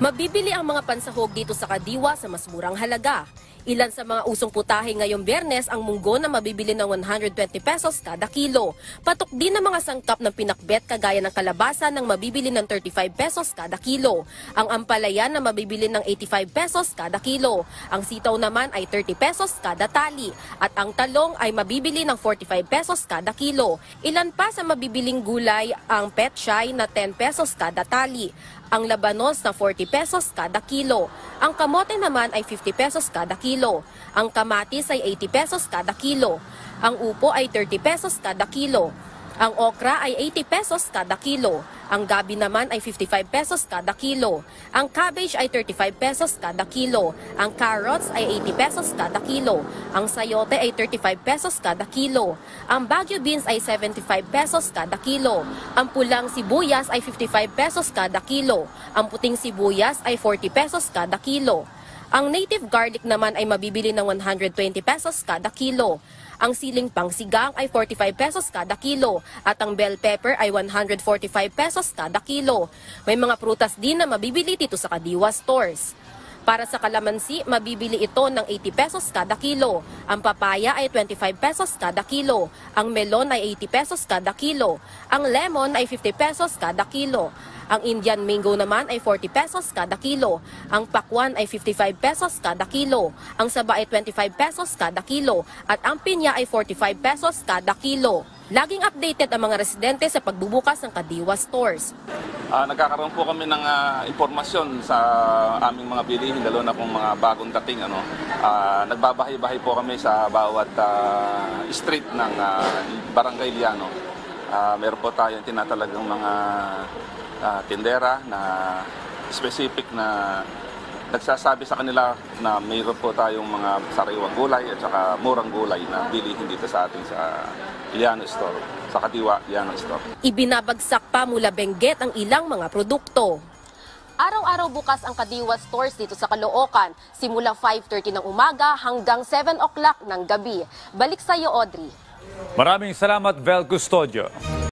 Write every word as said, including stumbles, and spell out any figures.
Mabibili ang mga pansahog dito sa Kadiwa sa mas murang halaga. Ilan sa mga usong putahe ngayong Biyernes ang munggo na mabibili ng one hundred twenty pesos kada kilo. Patok din ang mga sangkap ng pinakbet kagaya ng kalabasa ng mabibili ng thirty-five pesos kada kilo. Ang ampalaya na mabibili ng eighty-five pesos kada kilo. Ang sitaw naman ay thirty pesos kada tali. At ang talong ay mabibili ng forty-five pesos kada kilo. Ilan pa sa mabibiling gulay ang petchay na ten pesos kada tali. Ang labanos na forty pesos kada kilo. Ang kamote naman ay fifty pesos kada kilo. Ang kamatis ay eighty pesos kada kilo. Ang upo ay thirty pesos kada kilo. Ang okra ay eighty pesos kada kilo. Ang gabi naman ay fifty-five pesos kada kilo. Ang cabbage ay thirty-five pesos kada kilo. Ang carrots ay eighty pesos kada kilo. Ang sayote ay thirty-five pesos kada kilo. Ang Baguio beans ay seventy-five pesos kada kilo. Ang pulang sibuyas ay fifty-five pesos kada kilo. Ang puting sibuyas ay forty pesos kada kilo. Ang native garlic naman ay mabibili ng one hundred twenty pesos kada kilo. Ang siling pangsigang ay forty-five pesos kada kilo at ang bell pepper ay one hundred forty-five pesos kada kilo. May mga prutas din na mabibili dito sa Kadiwa stores. Para sa kalamansi, mabibili ito ng eighty pesos kada kilo. Ang papaya ay twenty-five pesos kada kilo. Ang melon ay eighty pesos kada kilo. Ang lemon ay fifty pesos kada kilo. Ang Indian mango naman ay forty pesos kada kilo. Ang pakwan ay fifty-five pesos kada kilo. Ang saba ay twenty-five pesos kada kilo. At ang pinya ay forty-five pesos kada kilo. Laging updated ang mga residente sa pagbubukas ng Kadiwa stores. Uh, nagkakaroon po kami ng uh, impormasyon sa aming mga bilihin, lalo na kung mga bagong dating. Ano, uh, nagbabahay-bahay po kami sa bawat uh, street ng uh, Barangay Liano. Uh, meron po tayong tinatalagang mga uh, tindera na specific na nagsasabi sa kanila na mayroon po tayong mga sariwang gulay at saka murang gulay na bilihin dito sa ating sa Liano Store, sa Kadiwa Liano Store. Ibinabagsak pa mula Benguet ang ilang mga produkto. Araw-araw bukas ang Kadiwa stores dito sa Caloocan, simula five thirty ng umaga hanggang seven o'clock ng gabi. Balik sa iyo, Audrey. Maraming salamat, Vel Custodio.